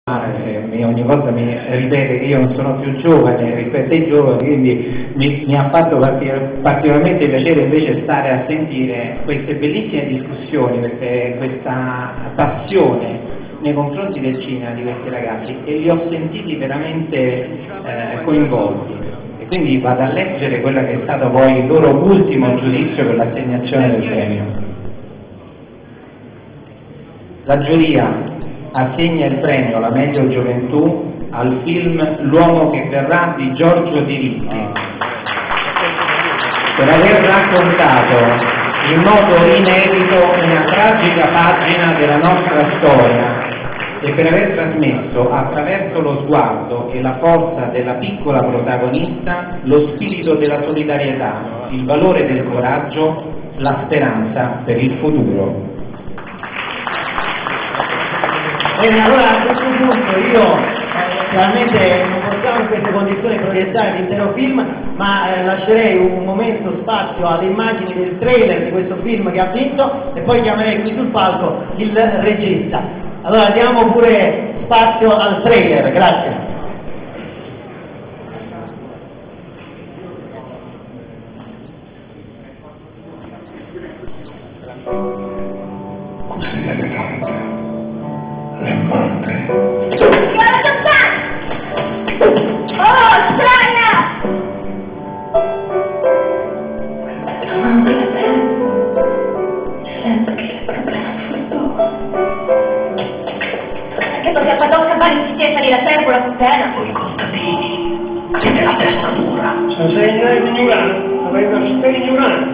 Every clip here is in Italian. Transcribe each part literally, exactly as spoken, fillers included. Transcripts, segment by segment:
E ogni volta mi ripete che io non sono più giovane rispetto ai giovani, quindi mi, mi ha fatto particolarmente piacere invece stare a sentire queste bellissime discussioni, queste, questa passione nei confronti del cinema di questi ragazzi, e li ho sentiti veramente eh, coinvolti, e quindi vado a leggere quello che è stato poi il loro ultimo giudizio per l'assegnazione del premio. La giuria assegna il premio alla meglio gioventù al film L'uomo che verrà di Giorgio Diritti, per aver raccontato in modo inedito una tragica pagina della nostra storia e per aver trasmesso attraverso lo sguardo e la forza della piccola protagonista lo spirito della solidarietà, il valore del coraggio, la speranza per il futuro. Bene, allora a questo punto io eh, chiaramente non possiamo in queste condizioni proiettare l'intero film, ma eh, lascerei un momento spazio alle immagini del trailer di questo film che ha vinto e poi chiamerei qui sul palco il regista. Allora diamo pure spazio al trailer, grazie. Così elegante, le mande. Signora Giordano! Oh, strana! Tomando la pelle, sempre che le problema sfruttò. Perché ti ha fatto scappare in sitietta di la sera con la puttana? Voi contadini, avete la testa dura. Se sei ignorante, avete sei ignorante.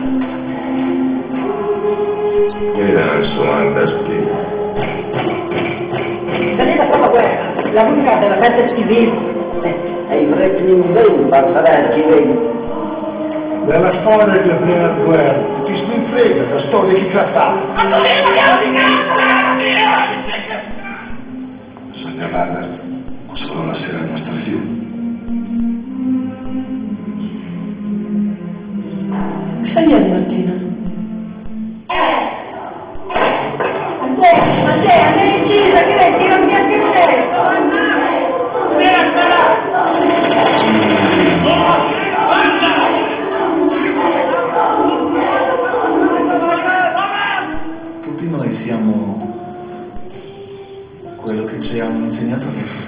Mira nel suo andaspino. Salita proprio guerra, la musica della Pet T V. E i repli dei passare chi vedi. Della storia che prima guerra. Chi se ne frega, da storia chi craffà. Ma così vogliamo di casa! Bisogna guardare, solo la sera al nostro fiume. Sai io, Martina? Andrea, Andrea, sei incisa, che lei tira un piatto in te! Spera, spera! Tutti noi siamo quello che ci hanno insegnato ad essere.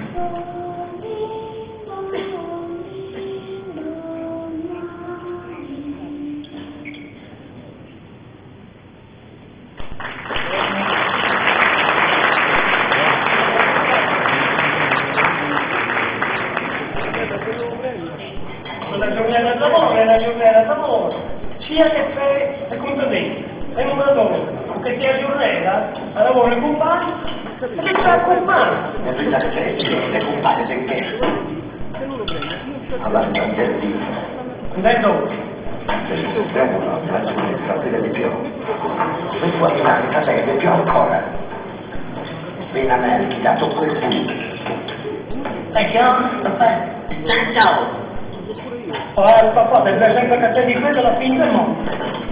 La giornata di lavoro è la giornata di lavoro, sia che sei e contadino, è un lavoro, che ti aggiornera, a lavoro il compagno, e che c'è il compagno. E pensa che sei siete compagni del che? Avanti al giardino. Dentro, Perché se prendono la ragione di fratelli di più. Se tu abbinati fratelli di più ancora. Svena America, dato quel punto. Perciò, papà, tanto. ah, il papà, per sempre che te di quello alla fine del mondo.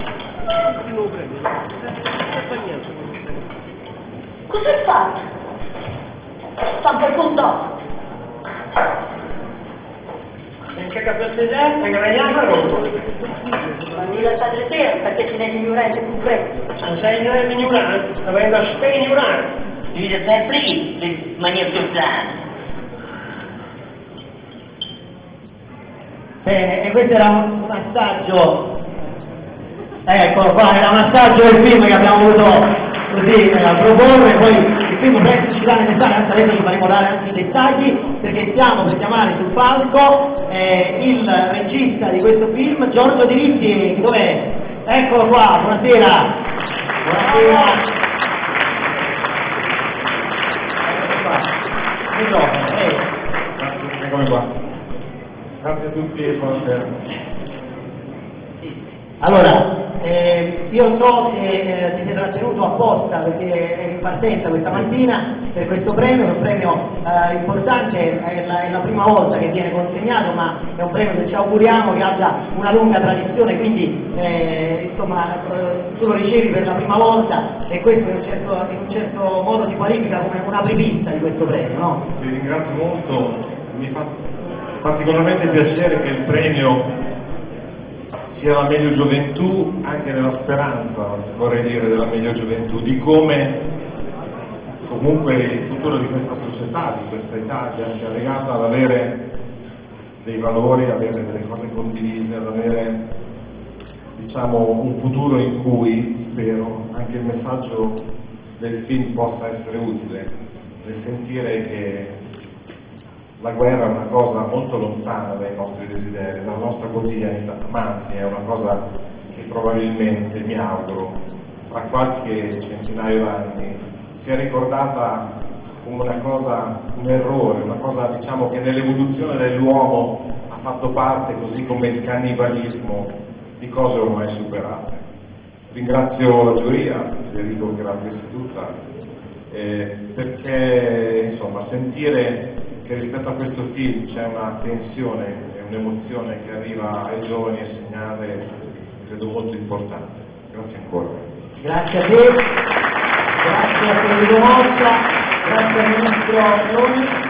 Cos'hai fatto? Fa un po' il conto. Finché capito c'è, è guadagnato e rotto. Ma dillo al padre te, perché se ne è ignorante più freddo. Se sei ignorante, dovendo sei ignorante. Devi fare prima, in maniera più strana. Bene, e questo era un, un assaggio, eccolo qua, era un assaggio del film che abbiamo voluto così eh, proporre, poi il film presto uscirà nell'estate, anzi adesso ci faremo dare anche i dettagli, perché stiamo per chiamare sul palco eh, il regista di questo film, Giorgio Diritti, dov'è? Eccolo qua, buonasera. Buonasera. Microfono, prego. Eccomi qua. Grazie a tutti e buonasera. Allora, eh, io so che eh, ti sei trattenuto apposta perché eri in partenza questa mattina per questo premio, è un premio eh, importante, è la, è la prima volta che viene consegnato, ma è un premio che ci auguriamo che abbia una lunga tradizione, quindi eh, insomma eh, tu lo ricevi per la prima volta e questo in un certo, in un certo modo ti qualifica come una apripista di questo premio, no? Ti ringrazio molto, mi fa particolarmente piacere che il premio sia la meglio gioventù, anche nella speranza, vorrei dire, della meglio gioventù, di come comunque il futuro di questa società, di questa Italia sia legata ad avere dei valori, ad avere delle cose condivise, ad avere, diciamo, un futuro in cui, spero, anche il messaggio del film possa essere utile, nel sentire che la guerra è una cosa molto lontana dai nostri desideri, dalla nostra quotidianità, ma anzi è una cosa che probabilmente, mi auguro, fra qualche centinaio d'anni sia ricordata come una cosa, un errore, una cosa, diciamo, che nell'evoluzione dell'uomo ha fatto parte, così come il cannibalismo, di cose ormai superate. Ringrazio la giuria, Federico che l'ha presieduta, eh, perché insomma sentire che rispetto a questo film c'è una tensione e un'emozione che arriva ai giovani è un segnale credo molto importante. Grazie ancora. Grazie a te, grazie a Federico Moccia, grazie al Ministro Meloni.